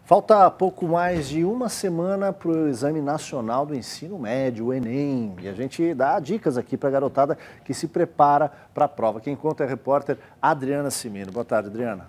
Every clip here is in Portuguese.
Falta pouco mais de uma semana para o Exame Nacional do Ensino Médio, o Enem. E a gente dá dicas aqui para a garotada que se prepara para a prova. Quem conta é a repórter Adriana Cimino. Boa tarde, Adriana.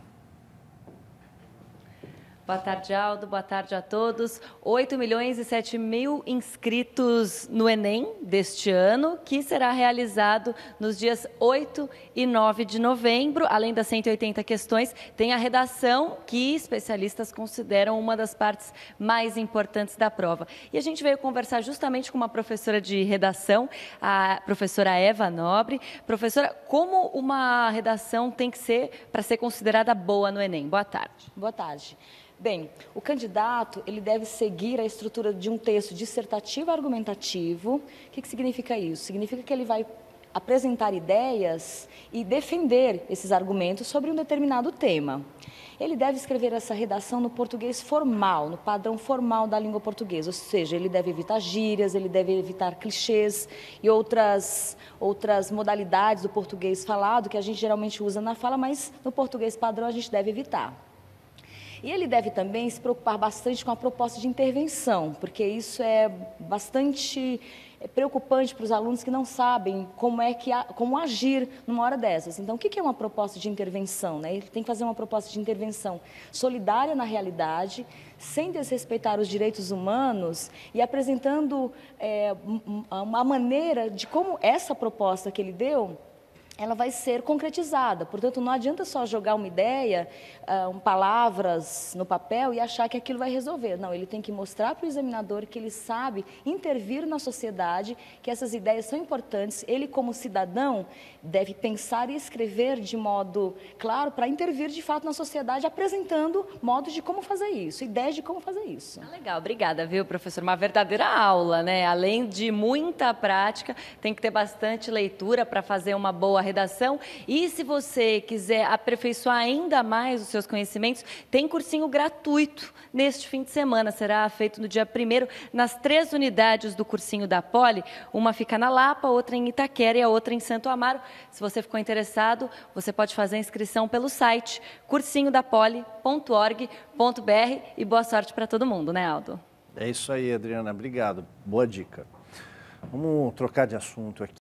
Boa tarde, Aldo. Boa tarde a todos. 8.007.000 inscritos no Enem deste ano, que será realizado nos dias 8 e 9 de novembro. Além das 180 questões, tem a redação, que especialistas consideram uma das partes mais importantes da prova. E a gente veio conversar justamente com uma professora de redação, a professora Eva Nobre. Professora, como uma redação tem que ser para ser considerada boa no Enem? Boa tarde. Boa tarde. Bem, o candidato ele deve seguir a estrutura de um texto dissertativo argumentativo. O que significa isso? Significa que ele vai apresentar ideias e defender esses argumentos sobre um determinado tema. Ele deve escrever essa redação no português formal, no padrão formal da língua portuguesa, ou seja, ele deve evitar gírias, ele deve evitar clichês e outras modalidades do português falado que a gente geralmente usa na fala, mas no português padrão a gente deve evitar. E ele deve também se preocupar bastante com a proposta de intervenção, porque isso é bastante preocupante para os alunos que não sabem como agir numa hora dessas. Então, o que é uma proposta de intervenção, né? Ele tem que fazer uma proposta de intervenção solidária na realidade, sem desrespeitar os direitos humanos e apresentando uma maneira de como essa proposta que ele deu ela vai ser concretizada. Portanto, não adianta só jogar uma ideia, palavras no papel e achar que aquilo vai resolver. Não, ele tem que mostrar para o examinador que ele sabe intervir na sociedade, que essas ideias são importantes. Ele, como cidadão, deve pensar e escrever de modo claro para intervir, de fato, na sociedade, apresentando modos de como fazer isso, ideias de como fazer isso. Legal, obrigada, viu, professor? Uma verdadeira aula, né? Além de muita prática, tem que ter bastante leitura para fazer uma boa redação. E se você quiser aperfeiçoar ainda mais os seus conhecimentos, tem cursinho gratuito neste fim de semana. Será feito no dia 1º nas 3 unidades do cursinho da Poli. Uma fica na Lapa, outra em Itaquera e a outra em Santo Amaro. Se você ficou interessado, você pode fazer a inscrição pelo site cursinhodapoli.org.br e boa sorte para todo mundo, né, Aldo? É isso aí, Adriana. Obrigado. Boa dica. Vamos trocar de assunto aqui.